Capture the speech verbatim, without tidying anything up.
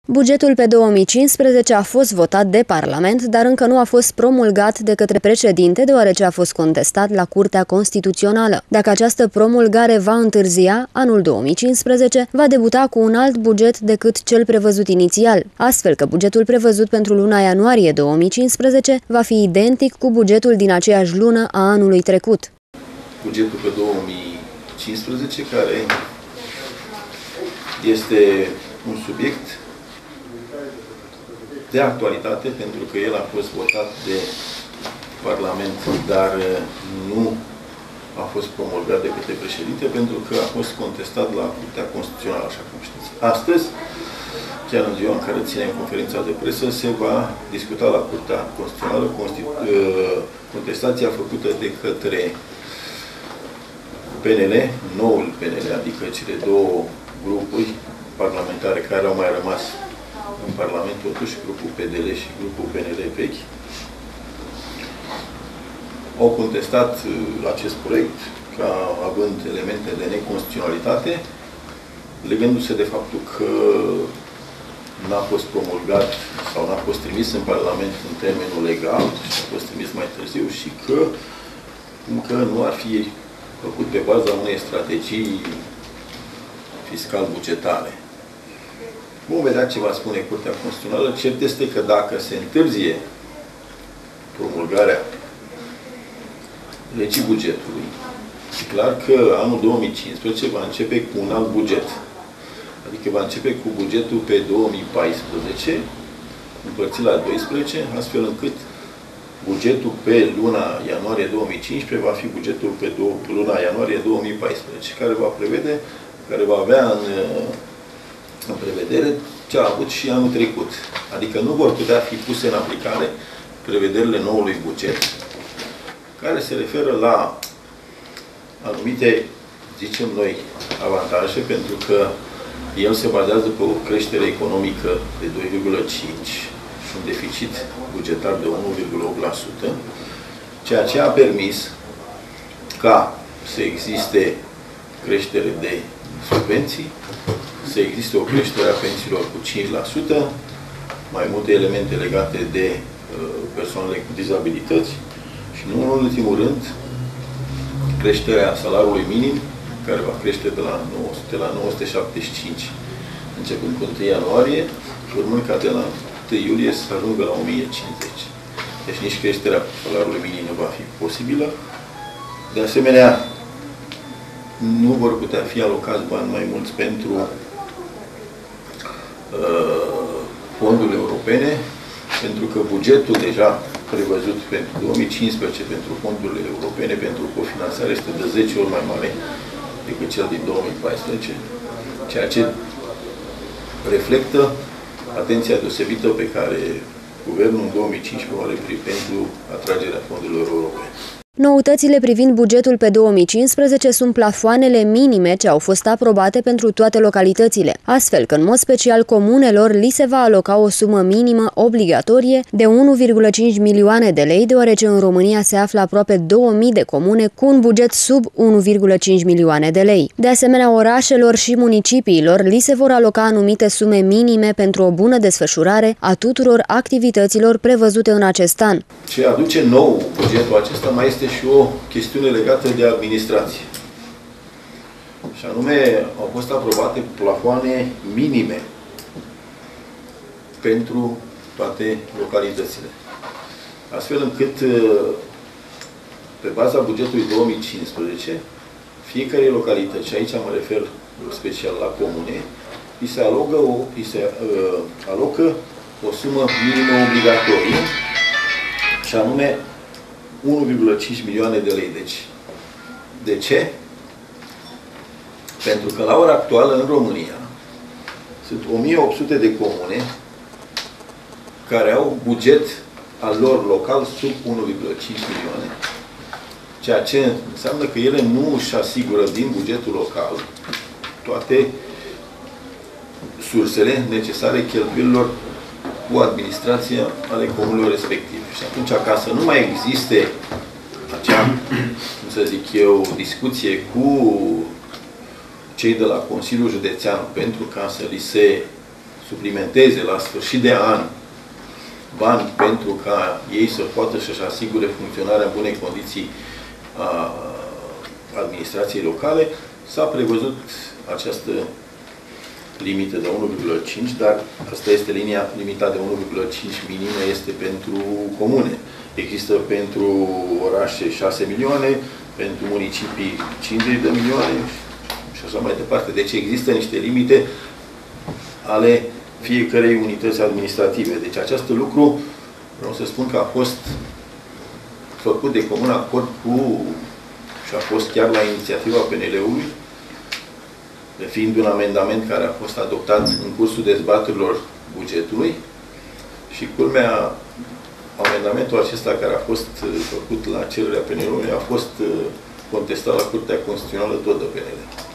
Bugetul pe două mii cincisprezece a fost votat de Parlament, dar încă nu a fost promulgat de către președinte, deoarece a fost contestat la Curtea Constituțională. Dacă această promulgare va întârzia, anul două mii cincisprezece va debuta cu un alt buget decât cel prevăzut inițial, astfel că bugetul prevăzut pentru luna ianuarie două mii cincisprezece va fi identic cu bugetul din aceeași lună a anului trecut. Bugetul pe două mii cincisprezece, care este un subiect de actualitate, pentru că el a fost votat de Parlament, dar nu a fost promulgat de către președinte, pentru că a fost contestat la Curtea Constituțională, așa cum știți. Astăzi, chiar în ziua în care ținem conferința de presă, se va discuta la Curtea Constituțională Constitu contestația făcută de către P N L, noul P N L, adică cele două grupuri parlamentare care au mai rămas în Parlament, totuși, grupul P D L și grupul P N L vechi, au contestat acest proiect ca având elemente de neconstituționalitate, legându-se de faptul că n-a fost promulgat sau n-a fost trimis în Parlament în termenul legal și a fost trimis mai târziu și că încă nu ar fi făcut pe baza unei strategii fiscal-bugetare. Vom vedea ce va spune Curtea Constituțională. Cert este că dacă se întârzie promulgarea legii bugetului, e clar că anul două mii cincisprezece va începe cu un alt buget. Adică va începe cu bugetul pe două mii paisprezece, împărțit la doisprezece, astfel încât bugetul pe luna ianuarie două mii cincisprezece va fi bugetul pe luna ianuarie două mii paisprezece, care va prevede, care va avea în în prevedere ce a avut și anul trecut. Adică nu vor putea fi puse în aplicare prevederile noului buget, care se referă la anumite, zicem noi, avantaje, pentru că el se bazează pe o creștere economică de doi virgulă cinci și un deficit bugetar de unu virgulă opt la sută, ceea ce a permis ca să existe creștere de subvenții, să existe o creștere a pensiilor cu cinci la sută, mai multe elemente legate de uh, persoanele cu dizabilități și, nu în ultimul rând, creșterea salariului minim, care va crește de la nouă sute la nouă sute șaptezeci și cinci, începând cu întâi ianuarie, și urmând ca de la întâi iulie să ajungă la o mie cincizeci. Deci nici creșterea salariului minim nu va fi posibilă. De asemenea, nu vor putea fi alocați bani mai mulți pentru fondurile europene, pentru că bugetul deja prevăzut pentru două mii cincisprezece pentru fondurile europene, pentru cofinanțare, este de zece ori mai mare decât cel din două mii paisprezece, ceea ce reflectă atenția deosebită pe care Guvernul în două mii cincisprezece o are pentru atragerea fondurilor europene. Noutățile privind bugetul pe două mii cincisprezece sunt plafoanele minime ce au fost aprobate pentru toate localitățile, astfel că, în mod special, comunelor li se va aloca o sumă minimă obligatorie de unu virgulă cinci milioane de lei, deoarece în România se află aproape două mii de comune cu un buget sub unu virgulă cinci milioane de lei. De asemenea, orașelor și municipiilor li se vor aloca anumite sume minime pentru o bună desfășurare a tuturor activităților prevăzute în acest an. Ce aduce nou bugetul acesta mai este și o chestiune legată de administrație. Și anume, au fost aprobate plafoane minime pentru toate localitățile. Astfel încât, pe baza bugetului două mii cincisprezece, fiecare localitate, și aici mă refer special la comune, îi se alocă o, îi se, uh, alocă o sumă minimă obligatorie, și anume unu virgulă cinci milioane de lei. Deci, de ce? Pentru că la ora actuală în România sunt o mie opt sute de comune care au buget al lor local sub unu virgulă cinci milioane. Ceea ce înseamnă că ele nu își asigură din bugetul local toate sursele necesare cheltuielilor cu administrația ale comunelor respective. Și atunci, ca să nu mai existe acea, cum să zic eu, discuție cu cei de la Consiliul Județean pentru ca să li se suplimenteze la sfârșit de an bani pentru ca ei să poată să-și asigure funcționarea în bune condiții a administrației locale, s-a prevăzut această limită de unu virgulă cinci, dar asta este linia, limita de unu virgulă cinci minimă este pentru comune. Există pentru orașe șase milioane, pentru municipii cincizeci de milioane și așa mai departe. Deci există niște limite ale fiecărei unități administrative. Deci acest lucru, vreau să spun că a fost făcut de comun acord cu, și a fost chiar la inițiativa P N L-ului, fiind un amendament care a fost adoptat în cursul dezbaterilor bugetului și culmea, amendamentul acesta care a fost făcut la cererea P N L-ului a fost contestat la Curtea Constituțională tot de P N L.